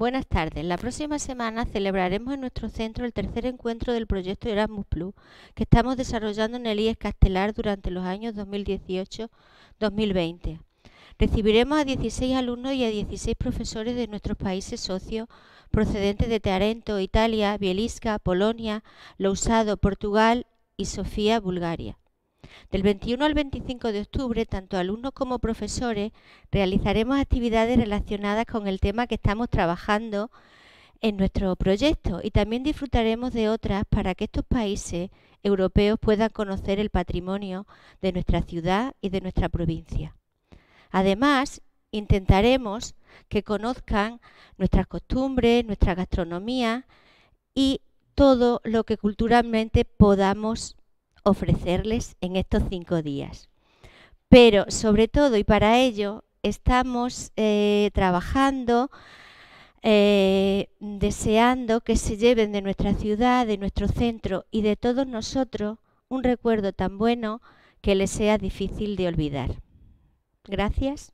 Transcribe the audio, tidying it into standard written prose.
Buenas tardes. La próxima semana celebraremos en nuestro centro el tercer encuentro del proyecto Erasmus Plus que estamos desarrollando en el IES Castelar durante los años 2018-2020. Recibiremos a 16 alumnos y a 16 profesores de nuestros países socios procedentes de Tarento, Italia, Bielska, Polonia, Lousado, Portugal y Sofía, Bulgaria. Del 21 al 25 de octubre, tanto alumnos como profesores realizaremos actividades relacionadas con el tema que estamos trabajando en nuestro proyecto y también disfrutaremos de otras para que estos países europeos puedan conocer el patrimonio de nuestra ciudad y de nuestra provincia. Además, intentaremos que conozcan nuestras costumbres, nuestra gastronomía y todo lo que culturalmente podamos ofrecerles en estos 5 días. Pero sobre todo y para ello estamos trabajando, deseando que se lleven de nuestra ciudad, de nuestro centro y de todos nosotros un recuerdo tan bueno que les sea difícil de olvidar. Gracias.